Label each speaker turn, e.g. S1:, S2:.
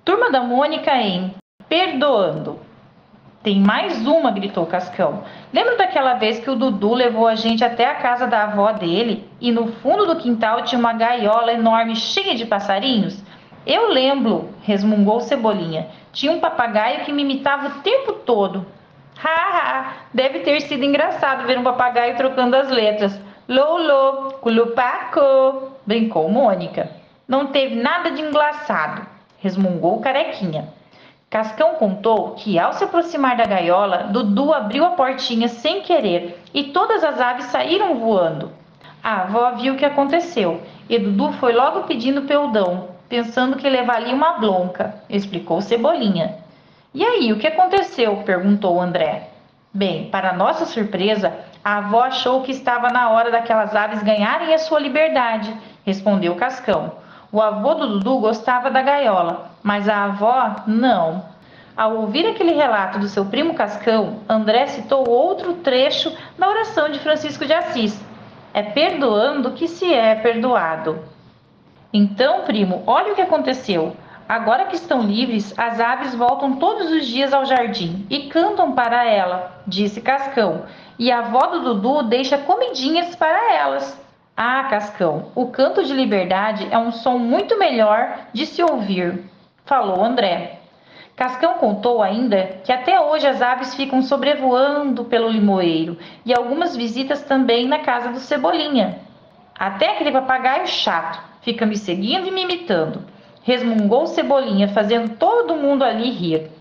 S1: Turma da Mônica em Perdoando. Tem mais uma, gritou Cascão. Lembra daquela vez que o Dudu levou a gente até a casa da avó dele e no fundo do quintal tinha uma gaiola enorme cheia de passarinhos? Eu lembro, resmungou Cebolinha. Tinha um papagaio que me imitava o tempo todo. Ha, deve ter sido engraçado ver um papagaio trocando as letras. Lolo, culupaco, brincou Mônica. Não teve nada de engraçado, resmungou Carequinha. Cascão contou que, ao se aproximar da gaiola, Dudu abriu a portinha sem querer e todas as aves saíram voando. A avó viu o que aconteceu e Dudu foi logo pedindo perdão, pensando que levaria uma bronca, explicou Cebolinha. E aí, o que aconteceu? Perguntou André. Bem, para nossa surpresa, a avó achou que estava na hora daquelas aves ganharem a sua liberdade, respondeu Cascão. O avô do Dudu gostava da gaiola, mas a avó não. Ao ouvir aquele relato do seu primo Cascão, André citou outro trecho da oração de Francisco de Assis. É perdoando que se é perdoado. Então, primo, olha o que aconteceu. Agora que estão livres, as aves voltam todos os dias ao jardim e cantam para ela, disse Cascão. E a avó do Dudu deixa comidinhas para elas. Ah, Cascão, o canto de liberdade é um som muito melhor de se ouvir, falou André. Cascão contou ainda que até hoje as aves ficam sobrevoando pelo limoeiro e algumas visitas também na casa do Cebolinha. Até aquele papagaio chato fica me seguindo e me imitando, resmungou Cebolinha, fazendo todo mundo ali rir.